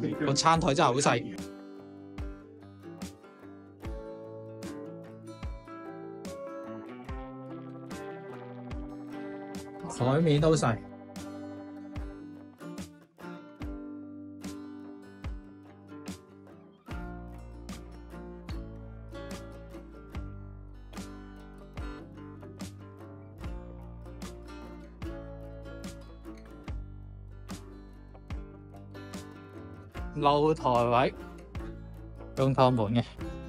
個餐台真係好細，台面都細。露台位用趟門嘅，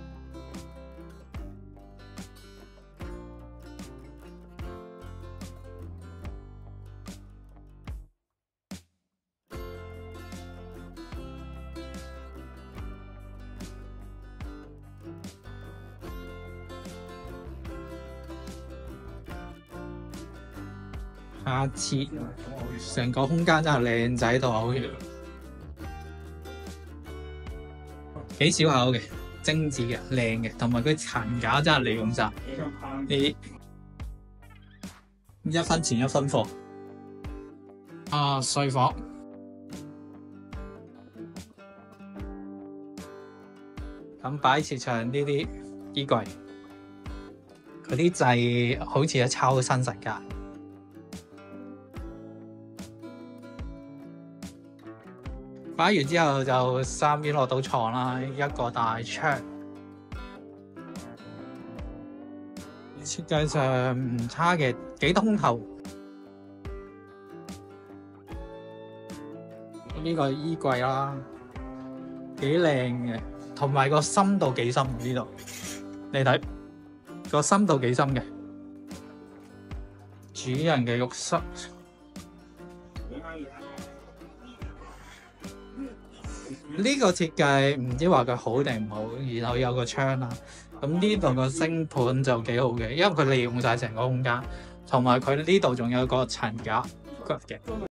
下次成個空間真係靚仔到好嘅。幾小巧嘅，精緻嘅，靚嘅，同埋佢層架真係利用晒，你一分錢一分貨。睡房，咁擺設上呢啲衣櫃，佢啲掣好似係抄新世界。擺完之後就三邊落到床啦，一個大窗，設計上唔差嘅，幾通透。呢個衣櫃啦，幾靚嘅，同埋個深度幾深呢度，你睇個深度幾深嘅，主人嘅浴室。呢個設計唔知話佢好定唔好，然後有個窗啦。咁呢度個星盤就幾好嘅，因為佢利用晒成個空間，同埋佢呢度仲有個層架嘅。